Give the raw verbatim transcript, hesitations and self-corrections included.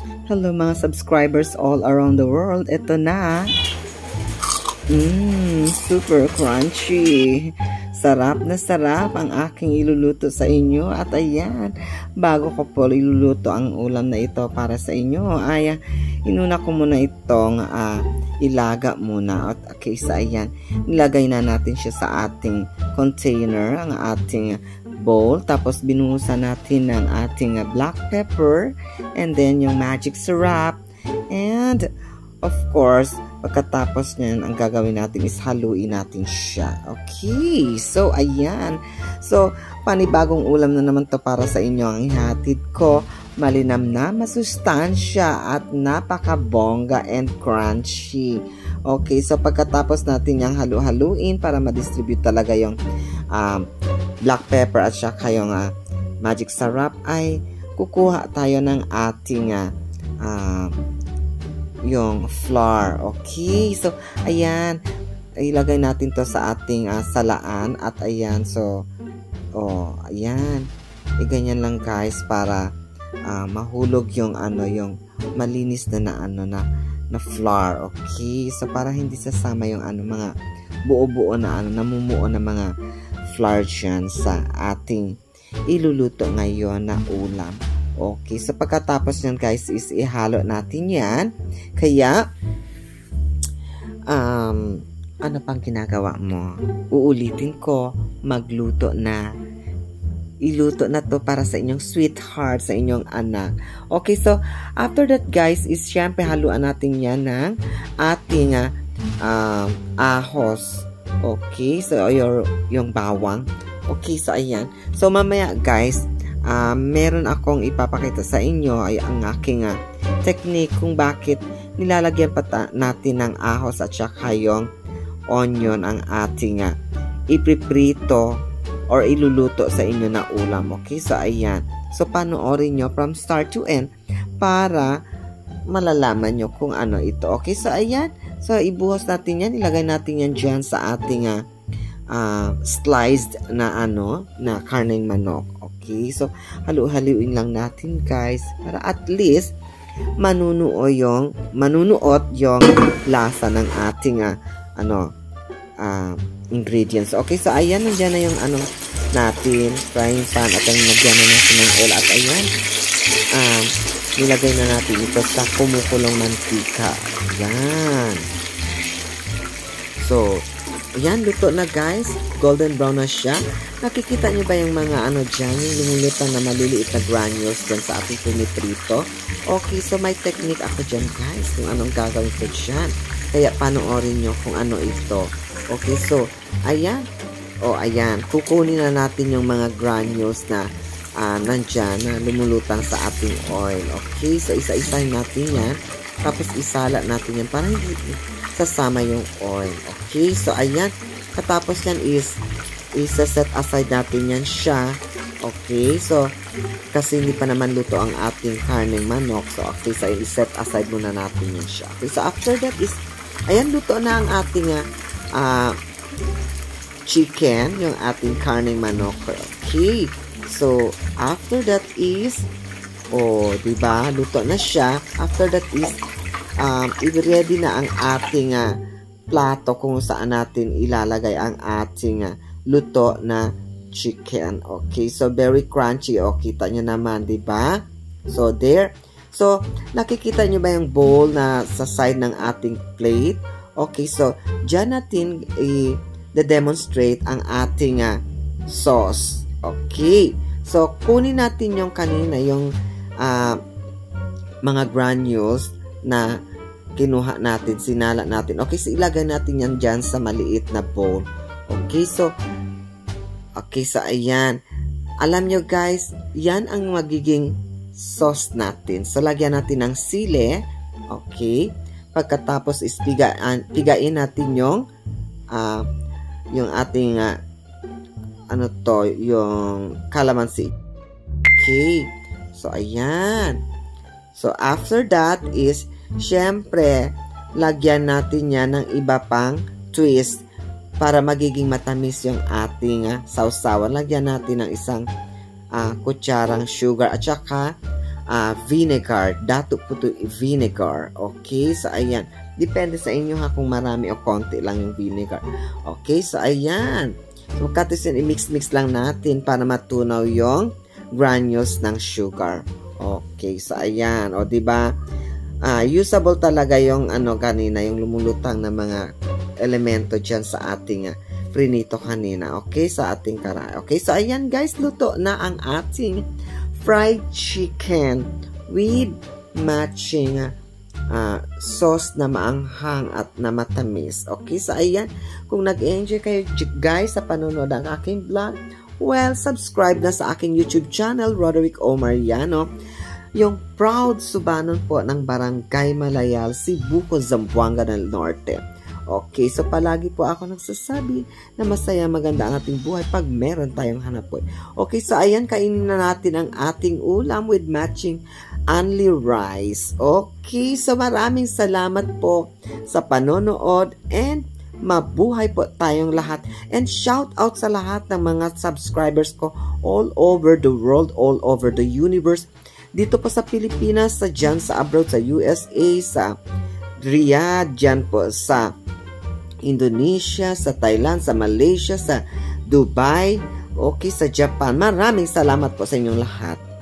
Hello mga subscribers all around the world. Ito na. Mmm, super crunchy. Sarap na sarap ang aking iluluto sa inyo. At ayan, bago ko po iluluto ang ulam na ito para sa inyo, ay inuna ko muna itong uh, ilaga muna. At okay, sa ayan, nilagay na natin siya sa ating container, ang ating bowl. Tapos binuhusan natin ng ating uh, black pepper and then yung magic syrup. And of course, pagkatapos niyan, ang gagawin natin is haluin natin siya. Okay, so ayan. So, panibagong ulam na naman to para sa inyo ang ihatid ko. Malinam na, masustansya at napakabongga and crunchy. Okay, so pagkatapos natin yung halu-haluin para ma-distribute talaga yung um, black pepper at saka yung uh, magic syrup, ay kukuha tayo ng ating uh, uh, yung flour. Okay, so ayan, ilagay natin to sa ating uh, salaan. At ayan, so oh, ayan, e ganyan lang guys para uh, mahulog yung ano, yung malinis na na ano na na flour. Okay, so para hindi sasama yung ano, mga buo-buo na ano, namumuo na mga flour dyan sa ating iluluto ngayon na ulam. Okay, so pagkatapos nyan guys is ihalo natin yan. Kaya, um, ano pang ginagawa mo? Uulitin ko, magluto na. Iluto na to para sa inyong sweetheart, sa inyong anak. Okay, so after that guys is syempre haluan natin yan ng ating uh, um, ahos. Okay, so yung, yung bawang. Okay, so ayan. So mamaya guys, Uh, meron akong ipapakita sa inyo ay ang aking uh, technique kung bakit nilalagyan pa natin ng ahos at saka yung onion ang ating uh, ipiprito or iluluto sa inyo na ulam. Okay, so ayan. So panoorin nyo from start to end para malalaman nyo kung ano ito. Okay, so ayan. So ibuhos natin yan, ilagay natin yan dyan sa ating uh, uh, sliced na ano, na karneng manok. Okay, so halu-haluin lang natin guys para at least manunuo yung manunuot yung lasa ng ating uh, ano uh, ingredients. Okay, so ayan, nandiyan na yung ano natin, frying pan, at ang nagyan na natin ng oil. At ayan, um, nilagay na natin ito sa kumukulong mantika. Ayan. So, ayan, luto na guys. Golden brown na siya. Nakikita nyo ba yung mga ano dyan, yung lumulutang na maliliit na granules dyan sa ating piniprito? Okay, so may technique ako dyan guys, kung anong gagawin ko dyan. Kaya panoorin nyo kung ano ito. Okay, so, ayan. O, ayan. Kukunin na natin yung mga granules na uh, nandyan, na lumulutang sa ating oil. Okay, so isa-isahin natin yan. Tapos isala natin yan para hindi sasama yung oil. Okay, so ayan. Katapos yan is isa-set aside natin yan siya. Okay, so kasi hindi pa naman luto ang ating karneng manok. So okay, so i-set aside muna natin yan siya. Okay, so after that is, ayan, luto na ang ating uh, chicken, yung ating karneng manok. Okay, so after that is, oh, diba, luto na siya. After that is, um, i-ready na ang ating uh, plato kung saan natin ilalagay ang ating uh, luto na chicken. Okay, so very crunchy. O, kita nyo naman, diba? So, there. So, nakikita nyo ba yung bowl na sa side ng ating plate? Okay, so, dyan natin i-demonstrate ang ating uh, sauce. Okay. So, kunin natin yung kanina, yung uh, mga granules na kinuha natin, sinala natin. Okay, so ilagay natin yan dyan sa maliit na bowl. Okay, so, okay, so ayan. Alam nyo guys, yan ang magiging sauce natin. So, lagyan natin ng sili. Okay. Pagkatapos is pigaan, pigain natin yung uh, yung ating uh, ano to, yung calamansi. Okay. So, ayan. So, after that is, syempre, lagyan natin yan ng iba pang twist para magiging matamis yung ating uh, sausawan. Lagyan natin ng isang uh, kutsarang sugar at saka uh, vinegar, dato puto vinegar. Okay, so ayan. Depende sa inyo ha kung marami o konti lang yung vinegar. Okay, so ayan. So, katisin, i-mix-mix lang natin para matunaw yung granules ng sugar. Okay, so ayan. O, diba? Ah, usable talaga yung ano kanina, yung lumulutang na mga elemento dyan sa ating uh, prinito kanina. Okay, sa ating karay. Okay, so ayan guys, luto na ang ating fried chicken with matching uh, sauce na maanghang at na matamis. Okay, so ayan, kung nag-enjoy kayo guys sa panonood ng aking vlog, well, subscribe na sa aking YouTube channel, Roderick O. Mariano, yung proud subanon po ng Barangay Malayal, Cebu, Zamboanga del Norte. Okay, so palagi po ako nagsasabi na masaya maganda ang ating buhay pag meron tayong hanapoy. Okay, so ayan, kainin na natin ang ating ulam with matching only rice. Okay, so maraming salamat po sa panonood and mabuhay po tayong lahat. And shout out sa lahat ng mga subscribers ko all over the world, all over the universe. Dito po sa Pilipinas, sa dyan sa abroad, sa U S A, sa Riyadh, dyan po sa Indonesia, sa Thailand, sa Malaysia, sa Dubai, okay, sa Japan. Maraming salamat po sa inyong lahat.